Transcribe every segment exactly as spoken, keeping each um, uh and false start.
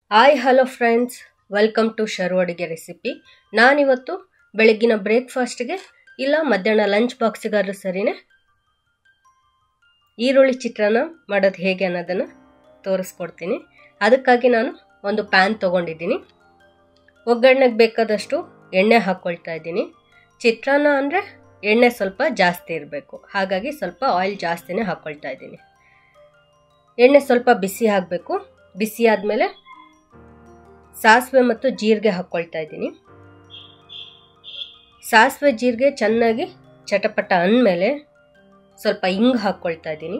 Hi hello friends, welcome to Sharu ಅಡುಗೆ recipe. ನಾನಿವತ್ತು ಬೆಳಗ್ಗಿನ ಬ್ರೇಕ್ಫಾಸ್ಟ್ಗೆ ಇಲ್ಲ ಮಧ್ಯಾಹ್ನ ಲಂಚ್ ಬಾಕ್ಸಿಗಾದ್ರೂ ಸರಿನೇ ಈರುಳ್ಳಿ ಚಿತ್ರಾನ್ನ ಮಾಡೋದು ಹೇಗೆ ಅನ್ನೋದನ್ನು ತೋರಿಸ್ಕೊಡ್ತೀನಿ. ಅದಕ್ಕಾಗಿ ನಾನು ಒಂದು ಪ್ಯಾನ್ ತೊಗೊಂಡಿದ್ದೀನಿ. ಒಗ್ಗರಣೆಗೆ ಬೇಕಾದಷ್ಟು ಎಣ್ಣೆ ಹಾಕ್ಕೊಳ್ತಾ ಇದ್ದೀನಿ. ಚಿತ್ರಾನ್ನ ಅಂದರೆ ಎಣ್ಣೆ ಸ್ವಲ್ಪ ಜಾಸ್ತಿ ಇರಬೇಕು, ಹಾಗಾಗಿ ಸ್ವಲ್ಪ ಆಯಿಲ್ ಜಾಸ್ತಿನೇ ಹಾಕ್ಕೊಳ್ತಾ ಇದ್ದೀನಿ. ಎಣ್ಣೆ ಸ್ವಲ್ಪ ಬಿಸಿ ಆಗಬೇಕು. ಬಿಸಿ ಆದಮೇಲೆ ಸಾಸಿವೆ ಮತ್ತು ಜೀರಿಗೆ ಹಾಕ್ಕೊಳ್ತಾ ಇದ್ದೀನಿ. ಸಾಸಿವೆ ಜೀರಿಗೆ ಚೆನ್ನಾಗಿ ಚಟಪಟ ಅಂದಮೇಲೆ ಸ್ವಲ್ಪ ಹಿಂಗು ಹಾಕ್ಕೊಳ್ತಾ ಇದ್ದೀನಿ.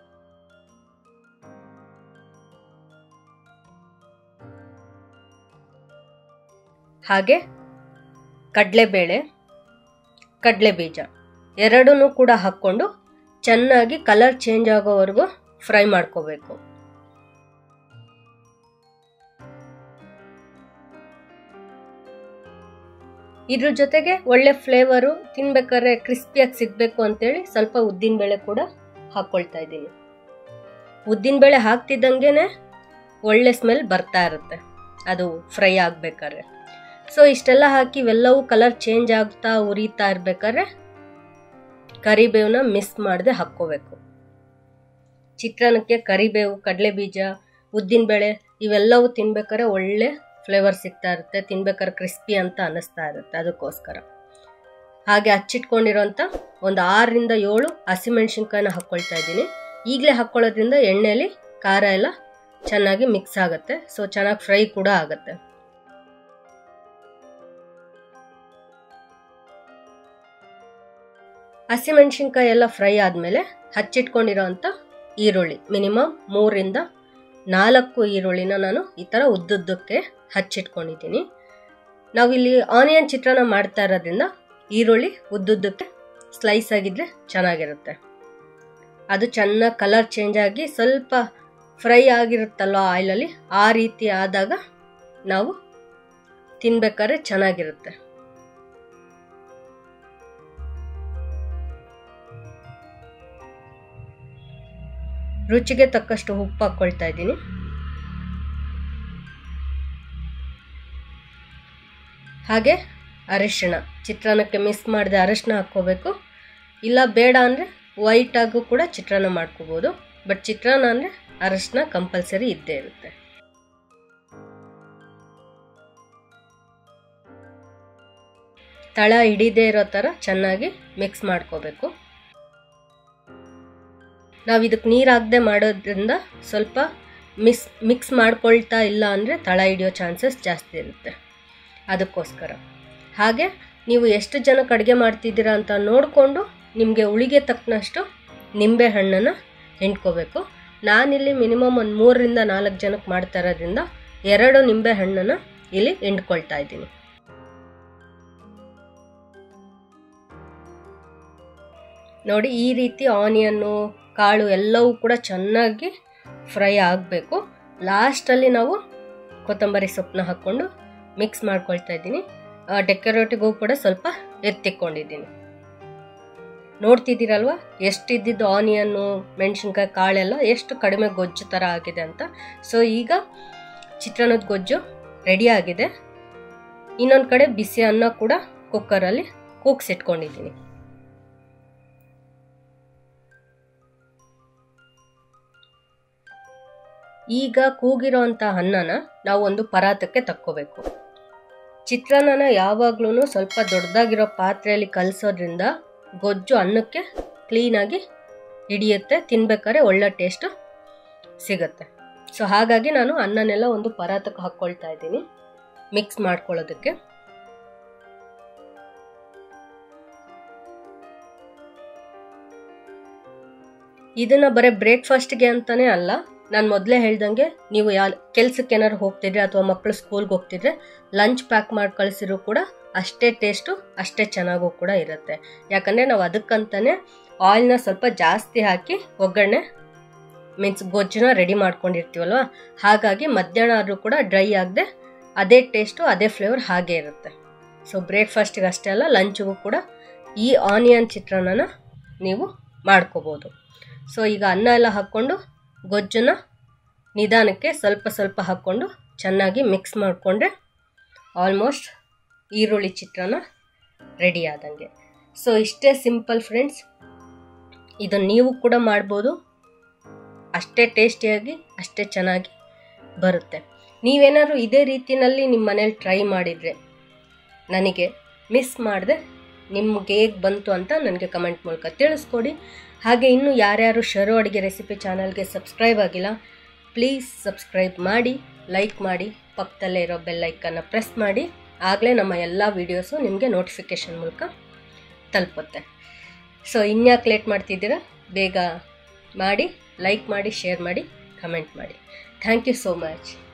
ಹಾಗೆ ಕಡಲೆಬೇಳೆ, ಕಡಲೆ ಬೀಜ ಎರಡನ್ನೂ ಕೂಡ ಹಾಕ್ಕೊಂಡು ಚೆನ್ನಾಗಿ ಕಲರ್ ಚೇಂಜ್ ಆಗೋವರೆಗೂ ಫ್ರೈ ಮಾಡ್ಕೋಬೇಕು. ಇದ್ರ ಜೊತೆಗೆ ಒಳ್ಳೆ ಫ್ಲೇವರು, ತಿನ್ಬೇಕಾದ್ರೆ ಕ್ರಿಸ್ಪಿಯಾಗಿ ಸಿಗಬೇಕು ಅಂತೇಳಿ ಸ್ವಲ್ಪ ಉದ್ದಿನಬೇಳೆ ಕೂಡ ಹಾಕ್ಕೊಳ್ತಾ ಇದ್ದೀನಿ. ಉದ್ದಿನಬೇಳೆ ಹಾಕ್ತಿದ್ದಂಗೆ ಒಳ್ಳೆ ಸ್ಮೆಲ್ ಬರ್ತಾ ಇರುತ್ತೆ ಅದು ಫ್ರೈ ಆಗಬೇಕಾದ್ರೆ. ಸೊ ಇಷ್ಟೆಲ್ಲ ಹಾಕಿ ಇವೆಲ್ಲವೂ ಕಲರ್ ಚೇಂಜ್ ಆಗ್ತಾ ಉರಿತಾ ಇರಬೇಕಾದ್ರೆ ಕರಿಬೇವನ್ನ ಮಿಸ್ ಮಾಡದೆ ಹಾಕ್ಕೋಬೇಕು. ಚಿತ್ರಾನ್ನಕ್ಕೆ ಕರಿಬೇವು, ಕಡಲೆ ಬೀಜ, ಉದ್ದಿನಬೇಳೆ ಇವೆಲ್ಲವೂ ತಿನ್ಬೇಕಾದ್ರೆ ಒಳ್ಳೆ ಫ್ಲೇವರ್ ಸಿಗ್ತಾ ಇರುತ್ತೆ, ತಿನ್ಬೇಕಾದ್ರೆ ಕ್ರಿಸ್ಪಿ ಅಂತ ಅನ್ನಿಸ್ತಾ ಇರುತ್ತೆ. ಅದಕ್ಕೋಸ್ಕರ ಹಾಗೆ ಹಚ್ಚಿಟ್ಕೊಂಡಿರೋಂಥ ಒಂದು ಆರರಿಂದ ಏಳು ಹಸಿಮೆಣ್ಸಿನ್ಕಾಯಿನ ಹಾಕ್ಕೊಳ್ತಾ ಇದ್ದೀನಿ. ಈಗಲೇ ಹಾಕ್ಕೊಳ್ಳೋದ್ರಿಂದ ಎಣ್ಣೆಯಲ್ಲಿ ಖಾರ ಎಲ್ಲ ಚೆನ್ನಾಗಿ ಮಿಕ್ಸ್ ಆಗುತ್ತೆ, ಸೊ ಚೆನ್ನಾಗಿ ಫ್ರೈ ಕೂಡ ಆಗುತ್ತೆ. ಹಸಿಮೆಣ್ಸಿನ್ಕಾಯಿ ಎಲ್ಲ ಫ್ರೈ ಆದಮೇಲೆ ಹಚ್ಚಿಟ್ಕೊಂಡಿರೋಂಥ ಈರುಳ್ಳಿ, ಮಿನಿಮಮ್ ಮೂರಿಂದ ನಾಲ್ಕು ಈರುಳ್ಳಿನ ನಾನು ಈ ಥರ ಉದ್ದುದ್ದಕ್ಕೆ ಹಚ್ಚಿಟ್ಕೊಂಡಿದ್ದೀನಿ. ನಾವಿಲ್ಲಿ ಆನಿಯನ್ ಚಿತ್ರಾನ್ನ ಮಾಡ್ತಾ ಇರೋದ್ರಿಂದ ಈರುಳ್ಳಿ ಉದ್ದುದ್ದಕ್ಕೆ ಸ್ಲೈಸ್ ಆಗಿದ್ರೆ ಚೆನ್ನಾಗಿರುತ್ತೆ. ಅದು ಚೆನ್ನಾಗಿ ಕಲರ್ ಚೇಂಜ್ ಆಗಿ ಸ್ವಲ್ಪ ಫ್ರೈ ಆಗಿರುತ್ತಲ್ಲ ಆಯಿಲಲ್ಲಿ, ಆ ರೀತಿ ಆದಾಗ ನಾವು ತಿನ್ಬೇಕಾದ್ರೆ ಚೆನ್ನಾಗಿರುತ್ತೆ. ರುಚಿಗೆ ತಕ್ಕಷ್ಟು ಉಪ್ಪು ಹಾಕ್ಕೊಳ್ತಾ ಇದ್ದೀನಿ. ಹಾಗೆ ಅರಿಶಿಣ, ಚಿತ್ರಾನ್ನಕ್ಕೆ ಮಿಸ್ ಮಾಡದೆ ಅರಿಶಿಣ ಹಾಕ್ಕೋಬೇಕು. ಇಲ್ಲ ಬೇಡ ಅಂದರೆ ವೈಟಾಗೂ ಕೂಡ ಚಿತ್ರಾನ್ನ ಮಾಡ್ಕೋಬೋದು, ಬಟ್ ಚಿತ್ರಾನ್ನ ಅಂದರೆ ಅರಿಶಿಣ ಕಂಪಲ್ಸರಿ ಇದ್ದೇ ಇರುತ್ತೆ. ತಳ ಹಿಡಿದೇ ಇರೋ ಥರ ಚೆನ್ನಾಗಿ ಮಿಕ್ಸ್ ಮಾಡ್ಕೋಬೇಕು. ನಾವು ಇದಕ್ಕೆ ನೀರು ಹಾಕದೆ ಮಾಡೋದ್ರಿಂದ ಸ್ವಲ್ಪ ಮಿಕ್ಸ್ ಮಿಕ್ಸ್ ಮಾಡ್ಕೊಳ್ತಾ ಇಲ್ಲ ಅಂದರೆ ತಳ ಹಿಡಿಯೋ ಚಾನ್ಸಸ್ ಜಾಸ್ತಿ ಇರುತ್ತೆ. ಅದಕ್ಕೋಸ್ಕರ ಹಾಗೆ ನೀವು ಎಷ್ಟು ಜನಕ್ಕೆ ಅಡುಗೆ ಮಾಡ್ತಿದ್ದೀರಾ ಅಂತ ನೋಡಿಕೊಂಡು ನಿಮಗೆ ಹುಳಿಗೆ ತಕ್ಕನಷ್ಟು ನಿಂಬೆ ಹಣ್ಣನ್ನು ಹಿಂಡ್ಕೋಬೇಕು. ನಾನಿಲ್ಲಿ ಮಿನಿಮಮ್ ಒಂದು ಮೂರರಿಂದ ನಾಲ್ಕು ಜನಕ್ಕೆ ಮಾಡ್ತಾ ಇರೋದ್ರಿಂದ ಎರಡು ನಿಂಬೆ ಹಣ್ಣನ್ನು ಇಲ್ಲಿ ಹಿಂಡ್ಕೊಳ್ತಾ ಇದ್ದೀನಿ. ನೋಡಿ, ಈ ರೀತಿ ಆನಿಯನ್ನು, ಕಾಳು ಎಲ್ಲವೂ ಕೂಡ ಚೆನ್ನಾಗಿ ಫ್ರೈ ಆಗಬೇಕು. ಲಾಸ್ಟಲ್ಲಿ ನಾವು ಕೊತ್ತಂಬರಿ ಸೊಪ್ಪನ್ನ ಹಾಕ್ಕೊಂಡು ಮಿಕ್ಸ್ ಮಾಡ್ಕೊಳ್ತಾ ಇದ್ದೀನಿ. ಡೆಕೋರೇಟಿಗೂ ಕೂಡ ಸ್ವಲ್ಪ ಎತ್ತಿಕೊಂಡಿದ್ದೀನಿ. ನೋಡ್ತಿದ್ದೀರಲ್ವ ಎಷ್ಟಿದ್ದಿದ್ದು ಆನಿಯನ್ನು, ಮೆಣಸಿನ್ಕಾಯಿ, ಕಾಳೆಲ್ಲ ಎಷ್ಟು ಕಡಿಮೆ ಗೊಜ್ಜು ಥರ ಆಗಿದೆ ಅಂತ. ಸೊ ಈಗ ಚಿತ್ರಾನ್ನದ ಗೊಜ್ಜು ರೆಡಿ ಆಗಿದೆ. ಇನ್ನೊಂದು ಕಡೆ ಬಿಸಿ ಅನ್ನ ಕೂಡ ಕುಕ್ಕರಲ್ಲಿ ಕೂಗ್ಸಿಟ್ಕೊಂಡಿದ್ದೀನಿ. ಈಗ ಕೂಗಿರೋ ಅಂಥ ಅನ್ನನ ನಾವು ಒಂದು ಪರಾತಕ್ಕೆ ತಕ್ಕೋಬೇಕು. ಚಿತ್ರಾನ್ನನ ಯಾವಾಗ್ಲೂ ಸ್ವಲ್ಪ ದೊಡ್ಡದಾಗಿರೋ ಪಾತ್ರೆಯಲ್ಲಿ ಕಲಸೋದ್ರಿಂದ ಗೊಜ್ಜು ಅನ್ನಕ್ಕೆ ಕ್ಲೀನಾಗಿ ಹಿಡಿಯುತ್ತೆ, ತಿನ್ಬೇಕಾದ್ರೆ ಒಳ್ಳೆ ಟೇಸ್ಟು ಸಿಗುತ್ತೆ. ಸೊ ಹಾಗಾಗಿ ನಾನು ಅನ್ನನೆಲ್ಲ ಒಂದು ಪರಾತಕ್ಕೆ ಹಾಕ್ಕೊಳ್ತಾ ಇದ್ದೀನಿ ಮಿಕ್ಸ್ ಮಾಡ್ಕೊಳ್ಳೋದಕ್ಕೆ. ಇದನ್ನು ಬರೀ ಬ್ರೇಕ್ಫಾಸ್ಟ್ಗೆ ಅಂತಲೇ ಅಲ್ಲ, ನಾನು ಮೊದಲೇ ಹೇಳ್ದಂಗೆ ನೀವು ಯಾ ಕೆಲ್ಸಕ್ಕೆ ಏನಾದ್ರು ಹೋಗ್ತಿದ್ರೆ ಅಥವಾ ಮಕ್ಕಳು ಸ್ಕೂಲ್ಗೆ ಹೋಗ್ತಿದ್ರೆ ಲಂಚ್ ಪ್ಯಾಕ್ ಮಾಡಿ ಕಳಿಸಿದ್ರು ಕೂಡ ಅಷ್ಟೇ ಟೇಸ್ಟು, ಅಷ್ಟೇ ಚೆನ್ನಾಗೂ ಕೂಡ ಇರುತ್ತೆ. ಯಾಕಂದರೆ ನಾವು ಅದಕ್ಕಂತಲೇ ಆಯಿಲ್ನ ಸ್ವಲ್ಪ ಜಾಸ್ತಿ ಹಾಕಿ ಒಗ್ಗರಣೆ ಮೀನ್ಸ್ ಗೊಜ್ಜನ್ನ ರೆಡಿ ಮಾಡ್ಕೊಂಡಿರ್ತೀವಲ್ವ, ಹಾಗಾಗಿ ಮಧ್ಯಾಹ್ನ ಆದರೂ ಕೂಡ ಡ್ರೈ ಆಗದೆ ಅದೇ ಟೇಸ್ಟು, ಅದೇ ಫ್ಲೇವರ್ ಹಾಗೇ ಇರುತ್ತೆ. ಸೊ ಬ್ರೇಕ್ಫಾಸ್ಟಿಗೆ ಅಷ್ಟೇ ಅಲ್ಲ, ಲಂಚ್ಗೂ ಕೂಡ ಈ ಆನಿಯನ್ ಚಿತ್ರಾನ್ನನ ನೀವು ಮಾಡ್ಕೋಬೋದು. ಸೊ ಈಗ ಅನ್ನ ಎಲ್ಲ ಹಾಕ್ಕೊಂಡು ಗೊಜ್ಜನ್ನ ನಿಧಾನಕ್ಕೆ ಸ್ವಲ್ಪ ಸ್ವಲ್ಪ ಹಾಕ್ಕೊಂಡು ಚೆನ್ನಾಗಿ ಮಿಕ್ಸ್ ಮಾಡಿಕೊಂಡ್ರೆ ಆಲ್ಮೋಸ್ಟ್ ಈರುಳ್ಳಿ ಚಿತ್ರಾನ್ನ ರೆಡಿ ಆದಂಗೆ. ಸೊ ಇಷ್ಟೇ ಸಿಂಪಲ್ ಫ್ರೆಂಡ್ಸ್, ಇದನ್ನು ನೀವು ಕೂಡ ಮಾಡ್ಬೋದು. ಅಷ್ಟೇ ಟೇಸ್ಟಿಯಾಗಿ ಅಷ್ಟೇ ಚೆನ್ನಾಗಿ ಬರುತ್ತೆ. ನೀವೇನಾದ್ರು ಇದೇ ರೀತಿಯಲ್ಲಿ ನಿಮ್ಮ ಮನೇಲಿ ಟ್ರೈ ಮಾಡಿದರೆ ನನಗೆ ಮಿಸ್ ಮಾಡದೆ ನಿಮ್ಗೆ ಹೇಗೆ ಬಂತು ಅಂತ ನನಗೆ ಕಮೆಂಟ್ ಮೂಲಕ ತಿಳಿಸ್ಕೊಡಿ. ಹಾಗೆ ಇನ್ನೂ ಯಾರ್ಯಾರು ಶರು ಅಡುಗೆ ರೆಸಿಪಿ ಚಾನಲ್ಗೆ ಸಬ್ಸ್ಕ್ರೈಬ್ ಆಗಿಲ್ಲ, ಪ್ಲೀಸ್ ಸಬ್ಸ್ಕ್ರೈಬ್ ಮಾಡಿ, ಲೈಕ್ ಮಾಡಿ, ಪಕ್ಕದಲ್ಲೇ ಇರೋ ಬೆಲ್ ಐಕನ್ನ ಪ್ರೆಸ್ ಮಾಡಿ. ಆಗಲೇ ನಮ್ಮ ಎಲ್ಲ ವೀಡಿಯೋಸು ನಿಮಗೆ ನೋಟಿಫಿಕೇಷನ್ ಮೂಲಕ ತಲುಪುತ್ತೆ. ಸೊ ಇನ್ಯಾಕೆ ಲೇಟ್ ಮಾಡ್ತಿದ್ದೀರಾ, ಬೇಗ ಮಾಡಿ, ಲೈಕ್ ಮಾಡಿ, ಶೇರ್ ಮಾಡಿ, ಕಮೆಂಟ್ ಮಾಡಿ. Thank you so much.